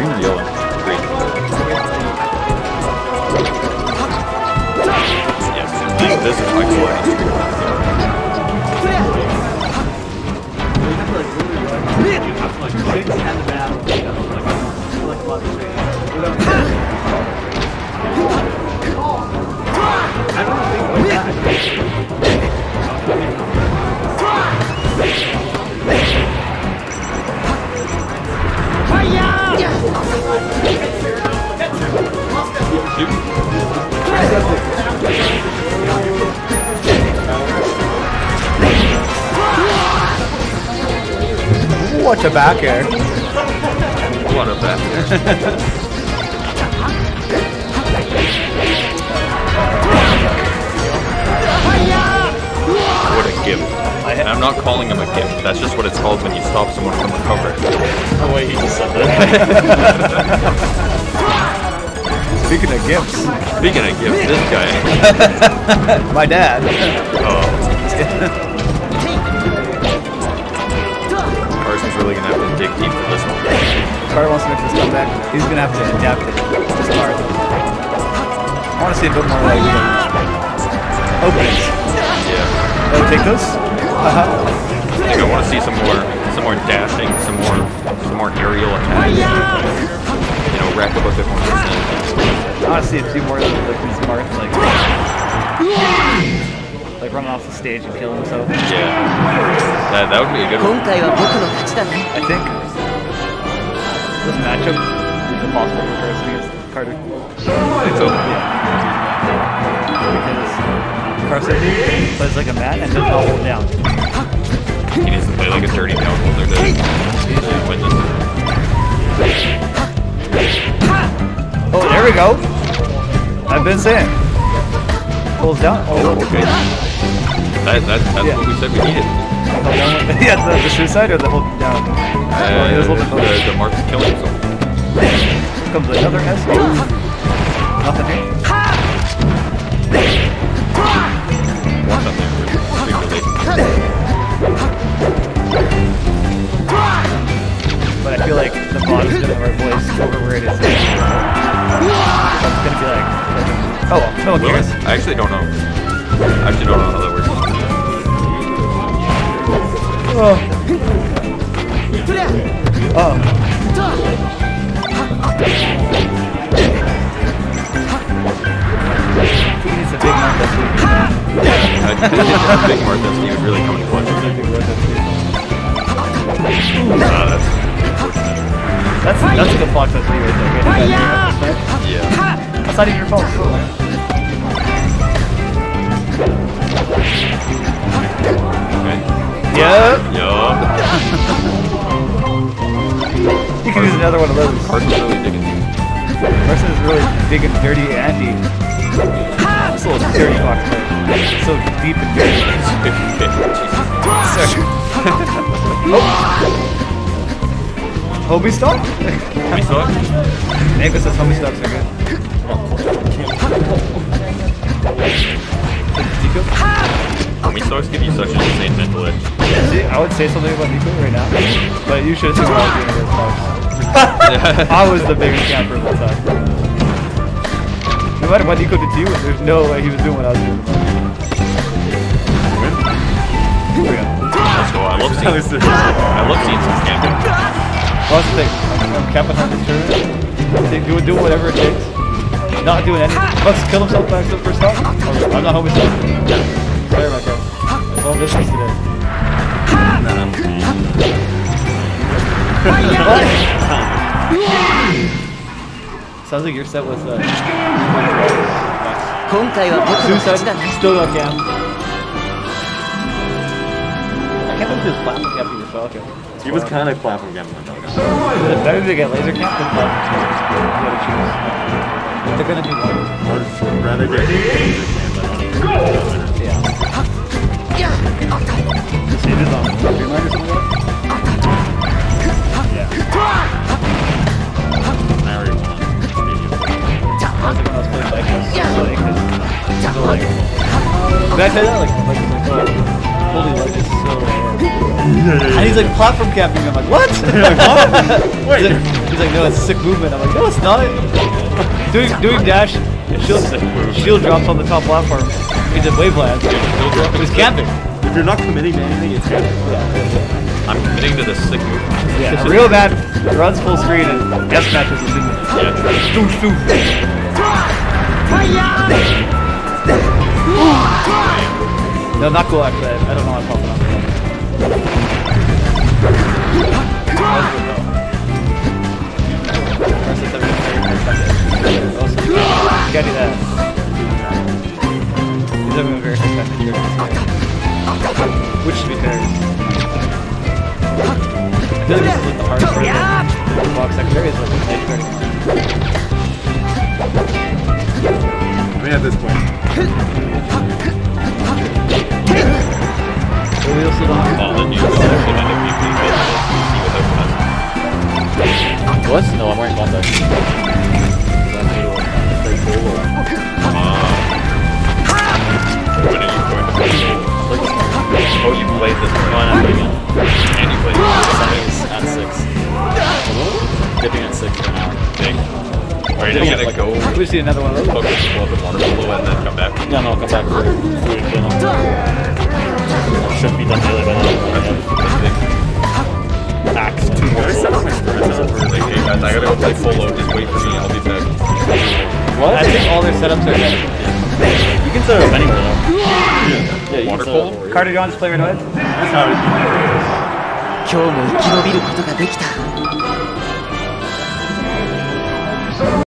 green or yellow? Green. Yes, this is my coordinate. What a back air. What a back air. What a gift. I'm not calling him a gift. That's just what it's called when you stop someone from recovering. The way he just said that. Speaking of gifts. Speaking of gifts, this guy. My dad. Oh. Carson's really gonna have to dig deep for this one. Carter wants to make this comeback. He's gonna have to adapt to this Marth. I want to see a bit more like openings. Yeah. Oh, take those? I think I want to see some more dashing, some more aerial attacks. You know, rack up a bit more percent. I want to see a few more of these Marth, like running off the stage and killing himself. Yeah, that would be a good one. I think this matchup is impossible for Carson against Carter. I think so. Because Carson plays like a mat and does not hold down. He needs to play like a dirty down holder to win this. Oh, there we go. I've been saying. Pulls down. Oh, okay. That's what we said we needed. Yeah, the suicide or the hold down? The Marth's killing himself. Here comes another S. Nothing here. One up there. But I feel like the bot is gonna have our voice over where it is. So it's gonna be like oh well, no one cares. I actually don't know. I actually don't know how that works. Oh. Oh. He needs a big Marth SP. Yeah, I think a big Marth SP would really come in clutch. That's a good Fox SP right there. Yeah. That's not even your fault. Okay. Yep. Yup. You can use another one of those. Carson's really digging deep. Carson is really digging dirty and deep. This little dirty Fox player. So deep and dirty. Hobie stock? Hobie stock? Nego says Hobie stocks are good. Hobie stocks give you such an insane mental edge. See, I would say something about Nico right now, but you should have seen what I was doing against Fox. I was the biggest camper of the time. No matter what Nico did to you, there's no way he was doing what I was doing. Let's go. I love seeing some camping. Well, that's the thing. I'm camping on this tournament. Doing whatever it takes. Not doing anything. Let's kill himself back to the first stop. I'm not home myself. Sorry about that. It's all business today. Sounds like you're set with suicide. Still got camp. I can't believe this platform camping the Falcon. He was kind of clapping again. Is it better to get laser camp than platform camp? You gotta choose. They're gonna do one. I'd rather get laser camp. Yeah. Just hit it on Dreamline or something like that? Yeah. I already won. I was playing like this. So like, did I say that? Like, holy light is so hard. And he's like, platform camping. I'm like, what? Wait. He's like, no, it's a sick movement. I'm like, no, it's not. doing dash, and shield drops on the top platform. He did wavelands. He was camping. If you're not committing to anything, it's good. Yeah. I'm committing to the sick movement. Yeah, a real man runs full screen and death matches his movement. Yeah. Stoof, stoof. No, not cool actually. I don't know how I'm popping up. Can't do that. He's having a very hard time here. Which should be fair. I feel like this is like the hardest part of the box secondary is like the edge guarding. I mean, at this point. We also don't have Then you actually end up being without What? No, I'm wearing contacts. When are you going to play the game? Oh, you played this one. I'm playing it. And you played Sunny's at 6. Dipping at 6 for an hour. Dang. Are you just gonna go we see another one of those. focus pull up in water polo and then come back? No, no, I'll come back for food and dinner. Should be done daily by now. Axe 2 more souls. Like, hey guys, I gotta go play polo. Just wait for me. I'll be back. What? I think all their setups are good. You can set it up anywhere though. Yeah, you Water can set it polo? up over here. Carter, do you want to play right away? That's how it is. 今日も生き延びることができた。